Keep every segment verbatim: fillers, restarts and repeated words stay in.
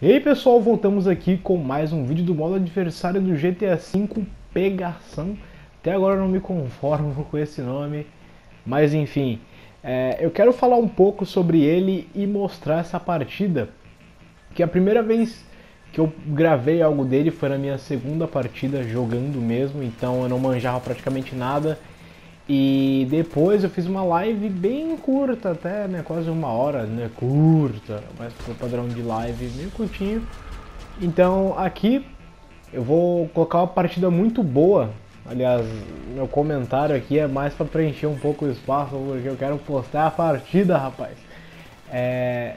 E aí pessoal, voltamos aqui com mais um vídeo do modo adversário do G T A cinco Pegação. Até agora eu não me conformo com esse nome, mas enfim, é, eu quero falar um pouco sobre ele e mostrar essa partida, que a primeira vez que eu gravei algo dele foi na minha segunda partida jogando mesmo, então eu não manjava praticamente nada. E depois eu fiz uma live bem curta até, né, quase uma hora, né, curta, mas pro padrão de live meio curtinho. Então aqui eu vou colocar uma partida muito boa, aliás, meu comentário aqui é mais para preencher um pouco o espaço, porque eu quero postar a partida, rapaz. É...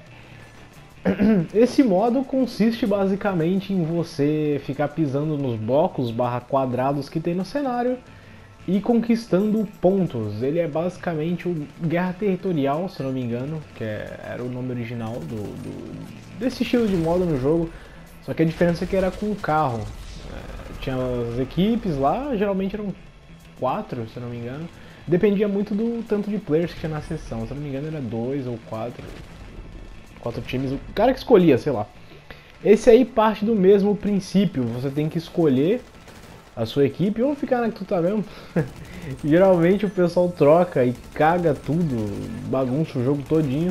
Esse modo consiste basicamente em você ficar pisando nos blocos barra quadrados que tem no cenário e conquistando pontos. Ele é basicamente o Guerra Territorial, se não me engano, que é, era o nome original do, do, desse estilo de modo no jogo, só que a diferença é que era com carro. É, tinha as equipes lá, geralmente eram quatro, se não me engano, dependia muito do tanto de players que tinha na sessão, se não me engano era dois ou quatro, quatro times, o cara que escolhia, sei lá. Esse aí parte do mesmo princípio, você tem que escolher a sua equipe ou ficar na que tu tá mesmo. Geralmente o pessoal troca e caga tudo, bagunça o jogo todinho.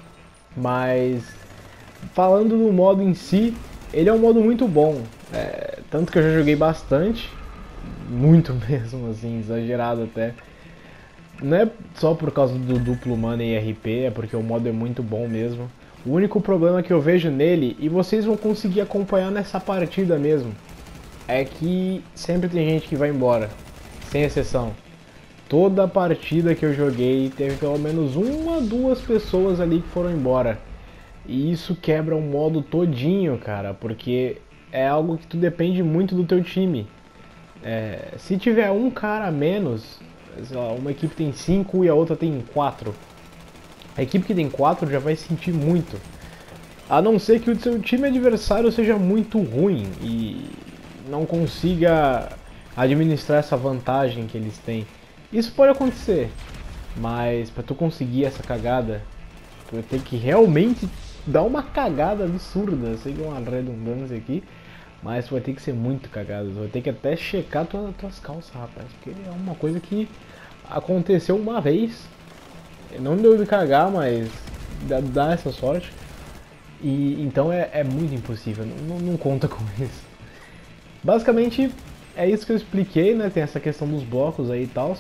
Mas falando do modo em si, ele é um modo muito bom. É, tanto que eu já joguei bastante, muito mesmo, assim, exagerado até. Não é só por causa do duplo mana e R P, é porque o modo é muito bom mesmo. O único problema que eu vejo nele, e vocês vão conseguir acompanhar nessa partida mesmo, é que sempre tem gente que vai embora, sem exceção. Toda partida que eu joguei teve pelo menos uma, duas pessoas ali que foram embora. E isso quebra o modo todinho, cara, porque é algo que tu depende muito do teu time. É, se tiver um cara a menos, sei lá, uma equipe tem cinco e a outra tem quatro. A equipe que tem quatro já vai sentir muito. A não ser que o seu time adversário seja muito ruim e não consiga administrar essa vantagem que eles têm. Isso pode acontecer, mas para tu conseguir essa cagada, tu vai ter que realmente dar uma cagada absurda. Sei que é uma redundância aqui, mas tu vai ter que ser muito cagado. Tu vai ter que até checar tua, tuas calças, rapaz, porque é uma coisa que aconteceu uma vez. Não deu de cagar, mas dá, dá essa sorte. E então é, é muito impossível, não, não conta com isso. Basicamente é isso que eu expliquei, né? Tem essa questão dos blocos aí e tal.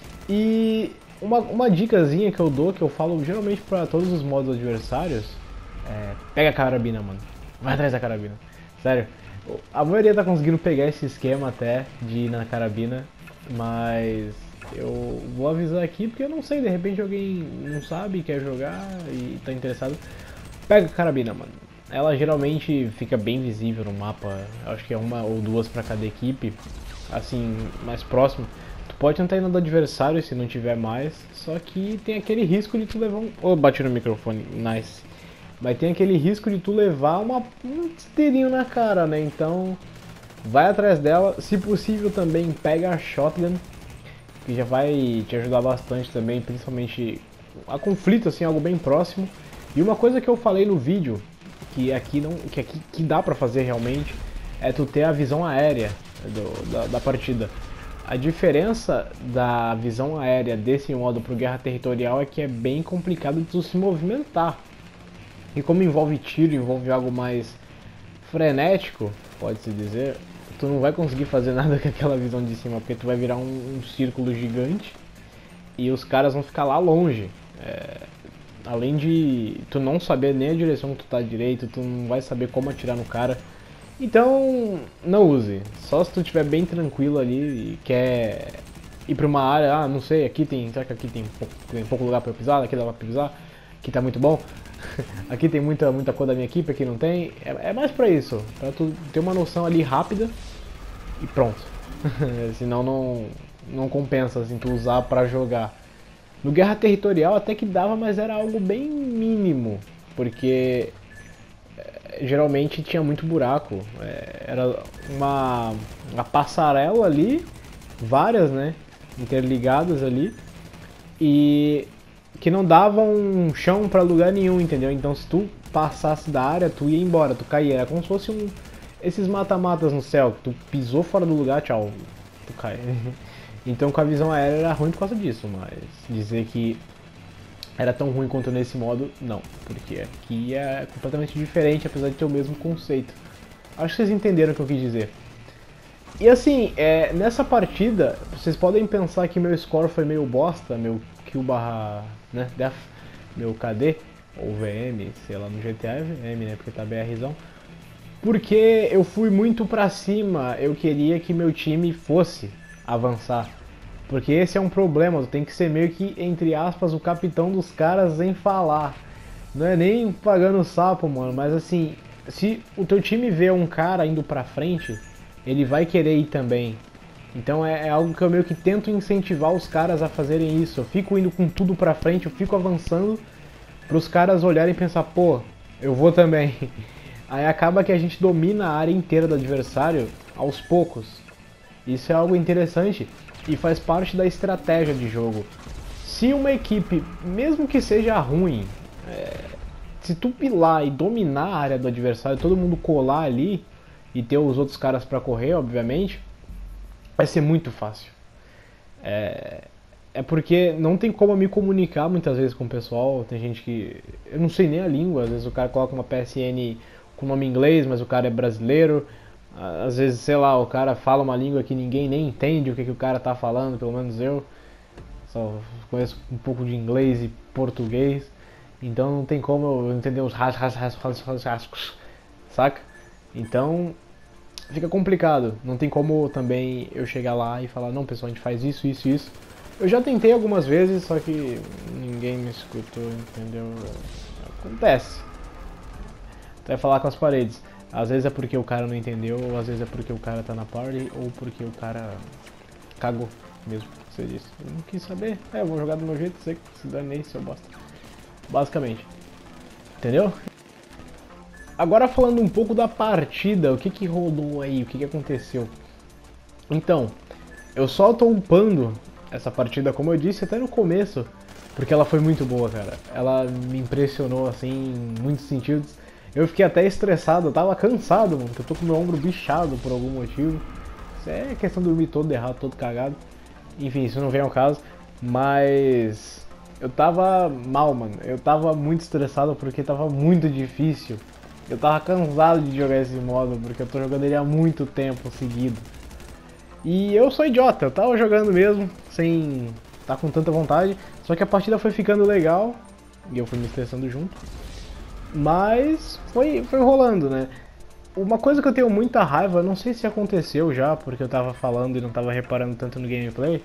E uma, uma dicasinha que eu dou, que eu falo geralmente pra todos os modos adversários, é: pega a carabina, mano. Vai atrás da carabina. Sério, a maioria tá conseguindo pegar esse esquema até de ir na carabina, mas eu vou avisar aqui porque eu não sei, de repente alguém não sabe, quer jogar e tá interessado. Pega a carabina, mano. Ela geralmente fica bem visível no mapa, acho que é uma ou duas para cada equipe, assim, mais próximo. Tu pode tentar ir no do adversário se não tiver mais, só que tem aquele risco de tu levar um... Oh, bati no microfone, nice. Mas tem aquele risco de tu levar uma... um esteirinho na cara, né? Então, vai atrás dela. Se possível também, pega a shotgun, que já vai te ajudar bastante também, principalmente a conflito, assim, algo bem próximo. E uma coisa que eu falei no vídeo, que aqui não, que aqui que dá pra fazer realmente, é tu ter a visão aérea do, da, da partida. A diferença da visão aérea desse modo pro Guerra Territorial é que é bem complicado de tu se movimentar. E como envolve tiro, envolve algo mais frenético, pode-se dizer, tu não vai conseguir fazer nada com aquela visão de cima, porque tu vai virar um, um círculo gigante e os caras vão ficar lá longe. É... Além de tu não saber nem a direção que tu tá direito, tu não vai saber como atirar no cara. Então, não use. Só se tu estiver bem tranquilo ali e quer ir pra uma área, ah, não sei, aqui tem, será que aqui tem pouco, tem pouco lugar pra eu pisar, aqui dá pra pisar, aqui tá muito bom. Aqui tem muita, muita cor da minha equipe, aqui não tem. É, é mais pra isso, pra tu ter uma noção ali rápida e pronto. Senão não, não compensa assim, tu usar pra jogar. No Guerra Territorial até que dava, mas era algo bem mínimo, porque é, geralmente tinha muito buraco, é, era uma, uma passarela ali, várias, né, interligadas ali, e que não dava um chão para lugar nenhum, entendeu? Então se tu passasse da área, tu ia embora, tu caía. Era como se fosse um... esses mata-matas no céu, que tu pisou fora do lugar, tchau, tu cai. Então com a visão aérea era ruim por causa disso, mas dizer que era tão ruim quanto nesse modo, não. Porque aqui é completamente diferente, apesar de ter o mesmo conceito. Acho que vocês entenderam o que eu quis dizer. E assim, é, nessa partida, vocês podem pensar que meu score foi meio bosta, meu kill barra, né, def, meu K D, ou V M, sei lá, no G T A é V M, né, porque tá BRzão. Porque eu fui muito pra cima, eu queria que meu time fosse avançar. Porque esse é um problema, tu tem que ser meio que, entre aspas, o capitão dos caras sem falar. Não é nem pagando sapo, mano, mas assim, se o teu time vê um cara indo pra frente, ele vai querer ir também. Então é, é algo que eu meio que tento incentivar os caras a fazerem isso. Eu fico indo com tudo pra frente, eu fico avançando pros caras olharem e pensar, pô, eu vou também. Aí acaba que a gente domina a área inteira do adversário aos poucos. Isso é algo interessante e faz parte da estratégia de jogo. Se uma equipe, mesmo que seja ruim, é, se tu pilar e dominar a área do adversário, todo mundo colar ali e ter os outros caras pra correr, obviamente, vai ser muito fácil. É, é porque não tem como eu me comunicar muitas vezes com o pessoal. Tem gente que... eu não sei nem a língua, às vezes o cara coloca uma P S N com nome em inglês, mas o cara é brasileiro. Às vezes, sei lá, o cara fala uma língua que ninguém nem entende o que, que o cara tá falando, pelo menos eu. Só conheço um pouco de inglês e português. Então não tem como eu entender os ras, ras, ras, ras, ras, ras, saca? Então fica complicado. Não tem como também eu chegar lá e falar, não pessoal, a gente faz isso, isso, isso. Eu já tentei algumas vezes, só que ninguém me escutou, entendeu? Acontece. Vai falar com as paredes. Às vezes é porque o cara não entendeu, ou às vezes é porque o cara tá na party, ou porque o cara cagou mesmo, você disse. Eu não quis saber, é, eu vou jogar do meu jeito, sei que se danei, seu bosta. Basicamente. Entendeu? Agora falando um pouco da partida, o que que rodou aí, o que que aconteceu? Então, eu só tô upando essa partida, como eu disse até no começo, porque ela foi muito boa, cara. Ela me impressionou, assim, em muitos sentidos. Eu fiquei até estressado, eu tava cansado, mano, porque eu tô com meu ombro bichado por algum motivo. Isso é questão de dormir todo errado, todo cagado. Enfim, isso não vem ao caso. Mas eu tava mal, mano. Eu tava muito estressado porque tava muito difícil. Eu tava cansado de jogar esse modo, porque eu tô jogando ele há muito tempo seguido. E eu sou idiota, eu tava jogando mesmo, sem estar com tanta vontade. Só que a partida foi ficando legal, e eu fui me estressando junto. Mas foi, foi rolando, né? Uma coisa que eu tenho muita raiva, não sei se aconteceu já, porque eu tava falando e não tava reparando tanto no gameplay,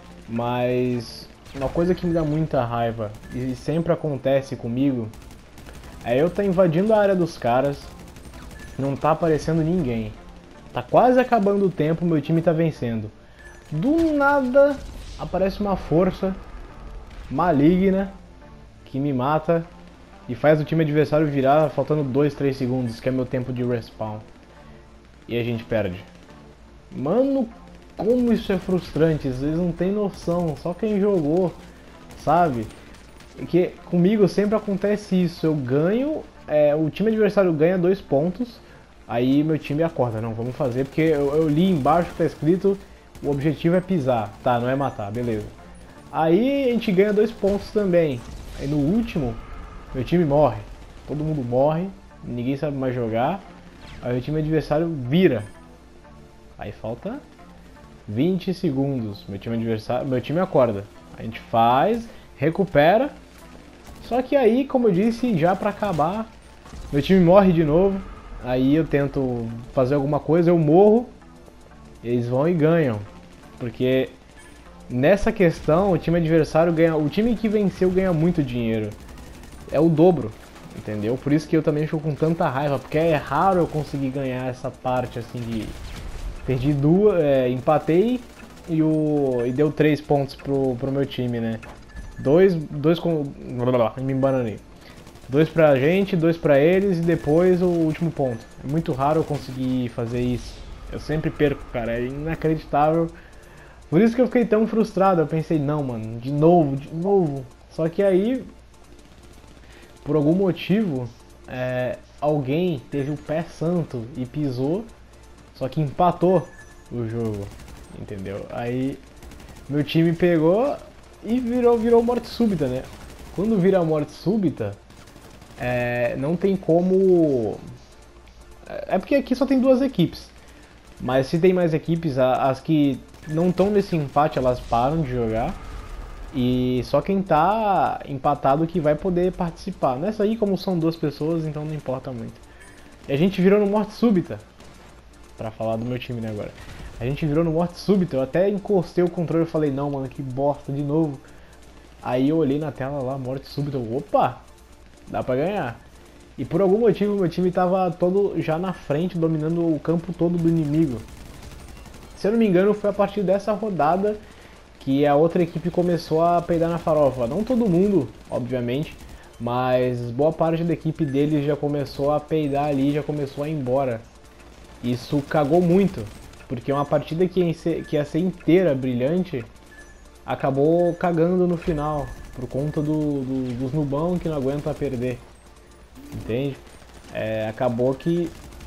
mas uma coisa que me dá muita raiva, e sempre acontece comigo, é eu tá invadindo a área dos caras, não tá aparecendo ninguém. Tá quase acabando o tempo, meu time tá vencendo. Do nada aparece uma força maligna que me mata e faz o time adversário virar faltando dois, três segundos, que é meu tempo de respawn. E a gente perde. Mano, como isso é frustrante, vocês não tem noção, só quem jogou, sabe? Que comigo sempre acontece isso, eu ganho, é, o time adversário ganha dois pontos, aí meu time acorda, não, vamos fazer, porque eu, eu li embaixo que tá escrito, o objetivo é pisar, tá, não é matar, beleza. Aí a gente ganha dois pontos também, aí no último, meu time morre, todo mundo morre, ninguém sabe mais jogar, aí o time adversário vira, aí falta vinte segundos, meu time adversário, meu time acorda, a gente faz, recupera, só que aí, como eu disse, já pra acabar, meu time morre de novo, aí eu tento fazer alguma coisa, eu morro, eles vão e ganham, porque nessa questão o time adversário ganha, o time que venceu ganha muito dinheiro, é o dobro, entendeu? Por isso que eu também fico com tanta raiva, porque é raro eu conseguir ganhar essa parte assim de... Perdi duas, é, empatei e, o, e deu três pontos pro, pro meu time, né? Dois, dois com... me embananei. Dois pra gente, dois pra eles e depois o último ponto. É muito raro eu conseguir fazer isso. Eu sempre perco, cara, é inacreditável. Por isso que eu fiquei tão frustrado, eu pensei, não, mano, de novo, de novo. Só que aí, por algum motivo, é, alguém teve o pé santo e pisou, só que empatou o jogo, entendeu? Aí meu time pegou e virou, virou morte súbita, né? Quando vira morte súbita, é, não tem como... É porque aqui só tem duas equipes, mas se tem mais equipes, as que não estão nesse empate, elas param de jogar. E só quem tá empatado que vai poder participar. Nessa aí, como são duas pessoas, então não importa muito. E a gente virou no morte súbita. Pra falar do meu time, né, agora. A gente virou no morte súbita. Eu até encostei o controle e falei, não, mano, que bosta, de novo. Aí eu olhei na tela lá, morte súbita. Eu, opa, dá pra ganhar. E por algum motivo, meu time tava todo já na frente, dominando o campo todo do inimigo. Se eu não me engano, foi a partir dessa rodada que a outra equipe começou a peidar na farofa. Não todo mundo, obviamente, mas boa parte da equipe deles já começou a peidar ali, já começou a ir embora. Isso cagou muito, porque uma partida que ia ser, que ia ser inteira brilhante, acabou cagando no final, por conta do, do, dos nubão que não aguentam perder. Entende? É, acabou que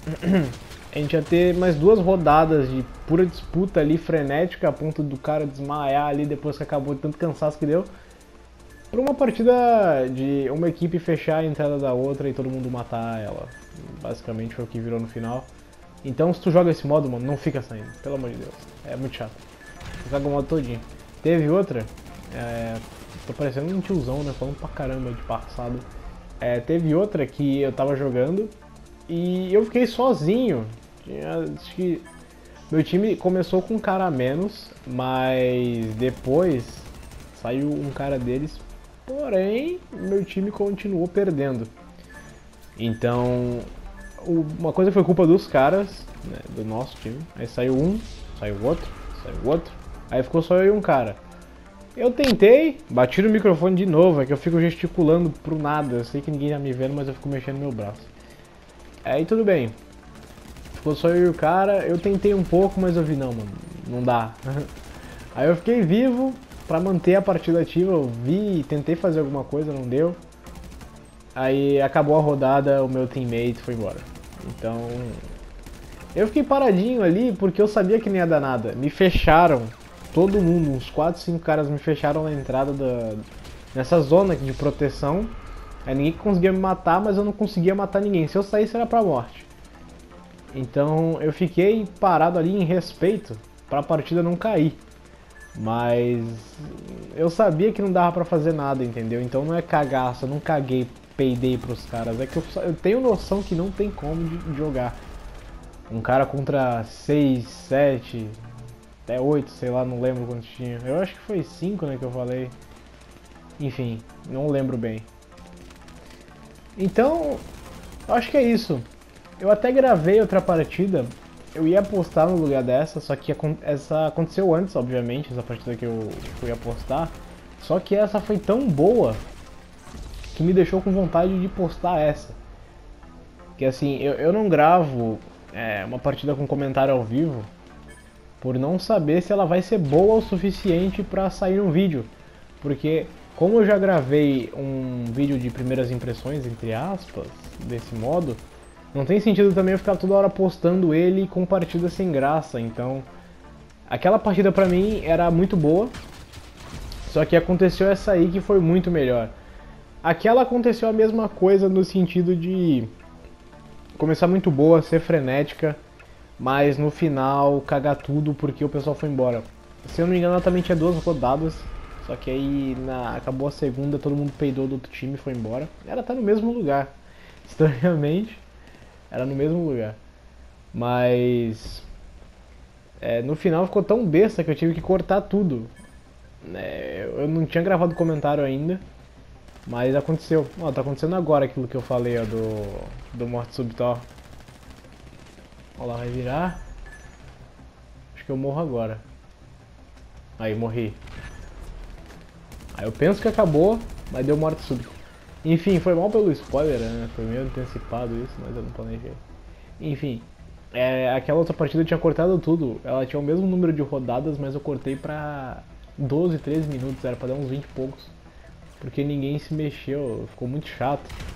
a gente ia ter mais duas rodadas de pura disputa ali, frenética, a ponto do cara desmaiar ali depois que acabou de tanto cansaço que deu. Por uma partida de uma equipe fechar a entrada da outra e todo mundo matar ela. Basicamente foi o que virou no final. Então se tu joga esse modo, mano, não fica saindo, pelo amor de Deus. É muito chato. Tu caga o modo todinho. Teve outra, é, tô parecendo um tiozão, né, falando pra caramba de passado. É, teve outra que eu tava jogando e eu fiquei sozinho. Acho que meu time começou com um cara a menos, mas depois saiu um cara deles, porém meu time continuou perdendo. Então, uma coisa foi culpa dos caras, né, do nosso time. Aí saiu um, saiu outro, saiu outro, aí ficou só eu e um cara. Eu tentei, bati no microfone de novo, é que eu fico gesticulando pro nada. Eu sei que ninguém tá me vendo, mas eu fico mexendo no meu braço. Aí tudo bem. Ficou só eu e o cara, eu tentei um pouco, mas eu vi, não, mano, não dá. Aí eu fiquei vivo pra manter a partida ativa, eu vi, tentei fazer alguma coisa, não deu. Aí acabou a rodada, o meu teammate foi embora. Então, eu fiquei paradinho ali porque eu sabia que não ia dar nada. Me fecharam. Todo mundo, uns quatro, cinco caras me fecharam na entrada da... nessa zona aqui de proteção. Aí ninguém conseguia me matar, mas eu não conseguia matar ninguém. Se eu saísse era pra morte. Então eu fiquei parado ali em respeito pra partida não cair. Mas eu sabia que não dava pra fazer nada, entendeu? Então não é cagaço, eu não caguei, peidei pros caras. É que eu, eu tenho noção que não tem como de jogar. Um cara contra seis, sete... até oito, sei lá, não lembro quantos tinha. Eu acho que foi cinco, né, que eu falei. Enfim, não lembro bem. Então, eu acho que é isso. Eu até gravei outra partida. Eu ia apostar no lugar dessa, só que essa aconteceu antes, obviamente, essa partida que eu, que eu ia apostar. Só que essa foi tão boa que me deixou com vontade de postar essa. Que assim, eu, eu não gravo é, uma partida com comentário ao vivo por não saber se ela vai ser boa o suficiente pra sair um vídeo. Porque como eu já gravei um vídeo de primeiras impressões, entre aspas, desse modo, não tem sentido também eu ficar toda hora postando ele com partida sem graça. Então, aquela partida pra mim era muito boa, só que aconteceu essa aí que foi muito melhor. Aquela aconteceu a mesma coisa no sentido de começar muito boa, ser frenética, mas no final cagar tudo porque o pessoal foi embora. Se eu não me engano, ela também tinha duas rodadas, só que aí na, acabou a segunda, todo mundo peidou do outro time e foi embora. Ela tá no mesmo lugar, estranhamente, era no mesmo lugar. Mas é, no final ficou tão besta que eu tive que cortar tudo. É, eu não tinha gravado comentário ainda, mas aconteceu. Ó, tá acontecendo agora aquilo que eu falei, ó, do, do morte súbita, ó. Olha lá, vai virar. Acho que eu morro agora. Aí, morri. Aí eu penso que acabou, mas deu morte súbita. Enfim, foi mal pelo spoiler, né? Foi meio antecipado isso, mas eu não planejei. Enfim, é, aquela outra partida eu tinha cortado tudo. Ela tinha o mesmo número de rodadas, mas eu cortei pra doze, treze minutos. Era pra dar uns vinte e poucos. Porque ninguém se mexeu, ficou muito chato.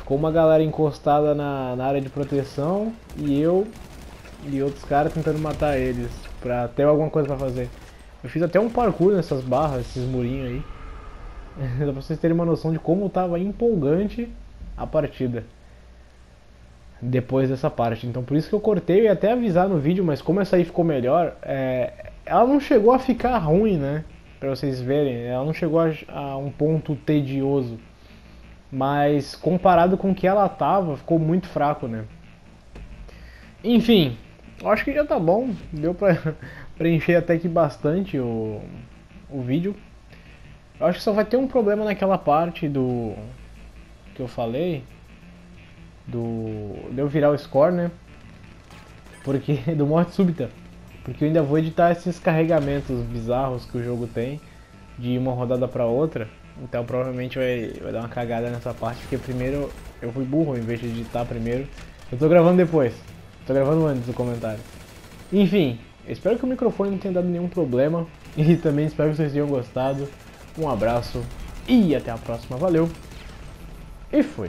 ficou uma galera encostada na, na área de proteção e eu e outros caras tentando matar eles, pra ter alguma coisa pra fazer. Eu fiz até um parkour nessas barras, esses murinhos aí. Dá pra vocês terem uma noção de como tava empolgante a partida depois dessa parte. Então por isso que eu cortei, eu ia até avisar no vídeo, mas como essa aí ficou melhor, é... ela não chegou a ficar ruim, né? Pra vocês verem, ela não chegou a, a um ponto tedioso. Mas comparado com o que ela tava, ficou muito fraco, né? Enfim, eu acho que já tá bom. Deu pra preencher até que bastante o, o vídeo. Eu acho que só vai ter um problema naquela parte do que eu falei, do de eu virar o score, né? Porque do morte súbita, porque eu ainda vou editar esses carregamentos bizarros que o jogo tem de uma rodada para outra. Então provavelmente vai, vai dar uma cagada nessa parte, porque primeiro eu fui burro, em vez de editar primeiro, eu tô gravando depois. Tô gravando antes do comentário. Enfim, eu espero que o microfone não tenha dado nenhum problema e também espero que vocês tenham gostado. Um abraço e até a próxima. Valeu e fui.